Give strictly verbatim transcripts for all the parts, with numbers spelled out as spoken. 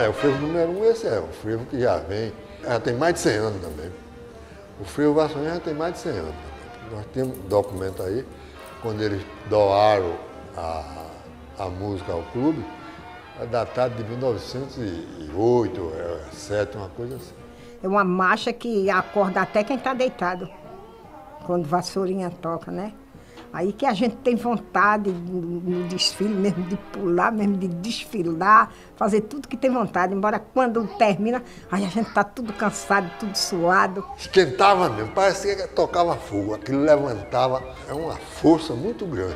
É, o frevo número um, esse é, o frevo que já vem, já tem mais de cem anos também. O frevo Vassouriense já tem mais de cem anos também. Nós temos um documento aí, quando eles doaram a, a música ao clube, é datado de mil novecentos e oito, sete, uma coisa assim. É uma marcha que acorda até quem está deitado, quando Vassourinha toca, né? Aí que a gente tem vontade no desfile mesmo, de pular mesmo, de desfilar, fazer tudo que tem vontade, embora quando termina, aí a gente tá tudo cansado, tudo suado. Esquentava mesmo, parecia que tocava fogo, aquilo levantava, é uma força muito grande.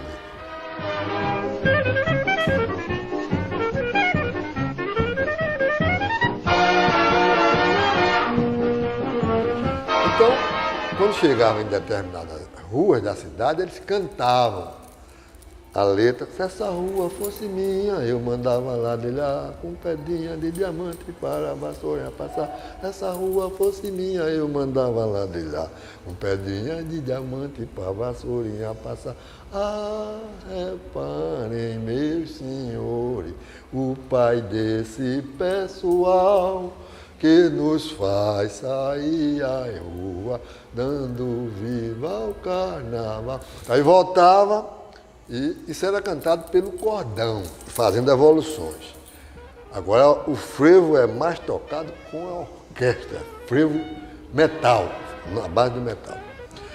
Então, quando chegava em determinadas ruas da cidade, eles cantavam a letra. Se essa rua fosse minha, eu mandava ladrilhar com pedrinha de diamante para a Vassourinha passar. Se essa rua fosse minha, eu mandava ladrilhar com pedrinha de diamante para a Vassourinha passar. Ah, reparem, meus senhores, o pai desse pessoal que nos faz sair à rua, dando viva ao carnaval. Aí voltava, e isso era cantado pelo cordão, fazendo evoluções. Agora o frevo é mais tocado com a orquestra, frevo metal, na base do metal.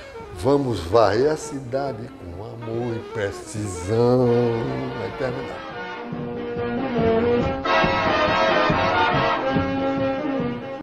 Vamos varrer a cidade com amor e precisão. Vai terminar.